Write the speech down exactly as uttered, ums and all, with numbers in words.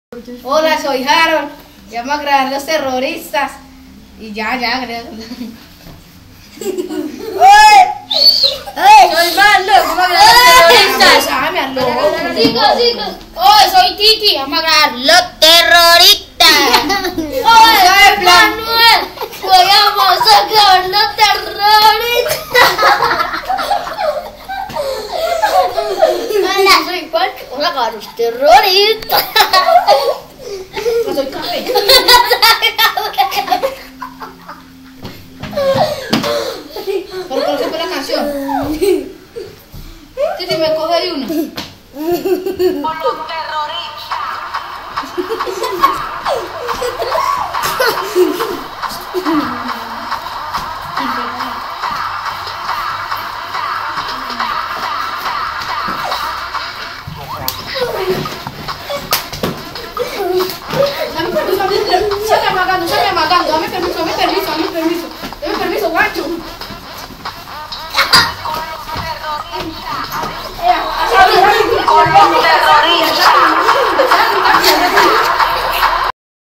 Hola, soy Harold. Llamo a grabar los terroristas. Y ya, ya, creo. Soy Marlo, vamos a grabar los terroristas. Ah, me aló. Chicos, chicos. Hoy soy Titi, vamos a grabar los terroristas. Hoy soy Manuel, hoy vamos a grabar los terroristas. Hola, soy Juan, vamos a grabar los terroristas. No soy café. ¿Por qué no se fue la canción? Titi, me coge de una. Por los terroristas. Dame permiso, dame permiso. Se me amagando, se me amagando. Dame permiso, dame permiso, dame permiso. Dame permiso, guacho. Con los terroristas.